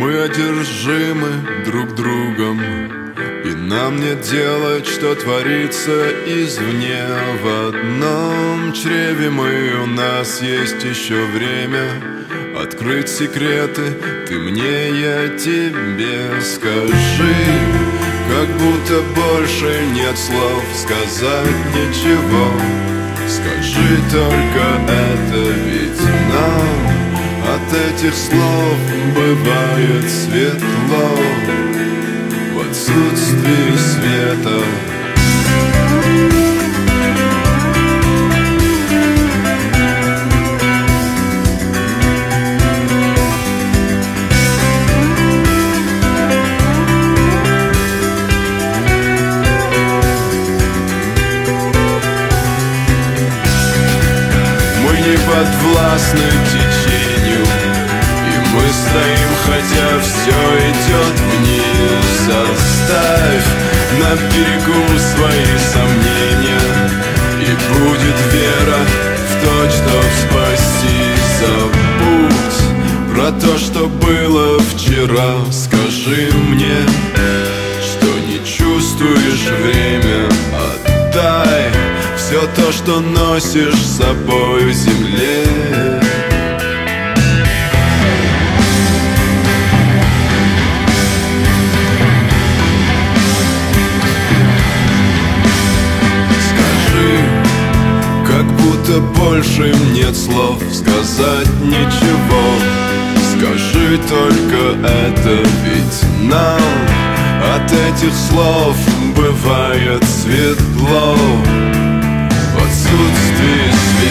Мы одержимы друг другом, и нам нет дела, что творится извне. В одном чреве мы, у нас есть еще время открыть секреты. Ты мне, я тебе. Скажи, как будто больше нет слов, сказать ничего. Скажи только это, ведь нам от этих слов бывает светло в отсутствии света. Мы не подвластны течению, и мы стоим, хотя все идет вниз. Оставь на берегу свои сомнения, и будет вера в то, что спасти. Забудь про то, что было вчера. Скажи мне, что не чувствуешь время. Отдай все то, что носишь с собой в земле. Скажи, как будто больше нет слов, сказать ничего. Скажи только это, ведь нам от этих слов бывает светло в отсутствии света.